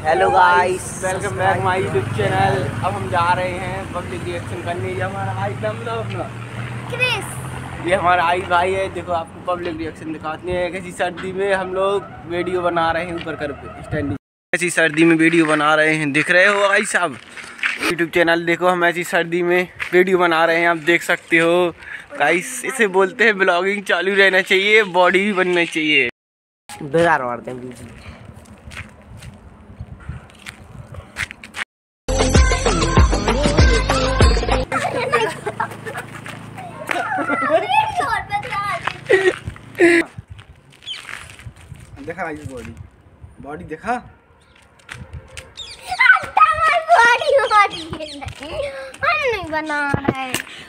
Hello guys, welcome back my YouTube channel. अब हम जा रहे हैं पब्लिक रिएक्शन करने। ये हमारा भाई क्रिस, ये हमारा आई भाई है। देखो आपको पब्लिक रिएक्शन दिखाते हैं। कैसी सर्दी में हम लोग वीडियो बना रहे हैं, ऊपर कर पे स्टैंडिंग। ऐसी सर्दी में वीडियो बना रहे हैं, दिख रहे हो भाई साहब। यूट्यूब चैनल देखो, हम ऐसी सर्दी में वीडियो बना रहे हैं, आप देख सकते हो गाइस। इसे बोलते हैं ब्लॉगिंग। चालू रहना चाहिए, बॉडी भी बनना चाहिए। बेकार मारते हैं बीच में। देखा इस बॉडी देखा। बॉडी नहीं बना रहा है।